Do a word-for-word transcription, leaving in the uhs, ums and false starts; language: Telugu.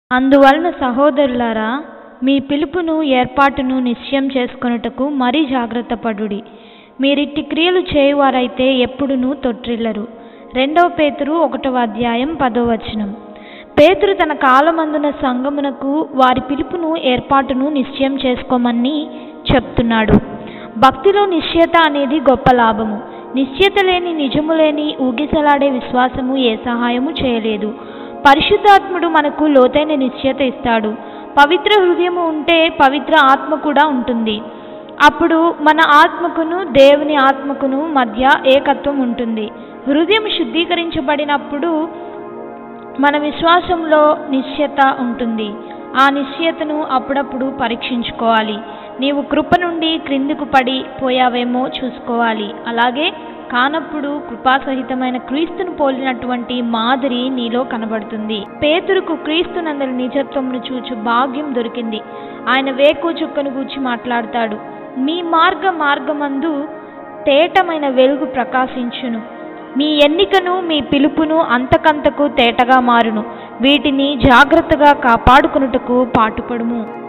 అందువలన సహోదరులారా, మీ పిలుపును ఏర్పాటును నిశ్చయం చేసుకొనుటకు మరీ జాగ్రత్త పడుడి. మీరిట్టి క్రియలు చేయువారైతే ఎప్పుడునూ తొట్టిల్లరు. రెండవ పేతురు ఒకటవ అధ్యాయం పదో వచనం. పేతురు తన కాలమందున సంఘమునకు వారి పిలుపును ఏర్పాటును నిశ్చయం చేసుకోమని చెప్తున్నాడు. భక్తిలో నిశ్చయత అనేది గొప్ప లాభము. నిశ్చయత లేని, నిజము లేని, ఊగిసలాడే విశ్వాసము ఏ సహాయము చేయలేదు. పరిశుద్ధాత్ముడు మనకు లోతైన నిశ్చయత ఇస్తాడు. పవిత్ర హృదయము ఉంటే పవిత్ర ఆత్మ కూడా ఉంటుంది. అప్పుడు మన ఆత్మకును దేవుని ఆత్మకును మధ్య ఏకత్వం ఉంటుంది. హృదయం శుద్ధీకరించబడినప్పుడు మన విశ్వాసంలో నిశ్చయత ఉంటుంది. ఆ నిశ్చయతను అప్పుడప్పుడు పరీక్షించుకోవాలి. నీవు కృప నుండి క్రిందికి పడి పోయావేమో చూసుకోవాలి. అలాగే కానప్పుడు కృపాసహితమైన క్రీస్తును పోలినటువంటి మాదిరి నీలో కనబడుతుంది. పేతురుకు క్రీస్తునందలి నిజత్వమును చూచు భాగ్యం దొరికింది. ఆయన వేకు చుక్కను గూర్చి మాట్లాడతాడు. మీ మార్గ మార్గమందు తేటమైన వెలుగు ప్రకాశించును. మీ ఎన్నికను, మీ పిలుపును అంతకంతకు తేటగా మారును. వీటిని జాగ్రత్తగా కాపాడుకొనుటకు పాటుపడుము.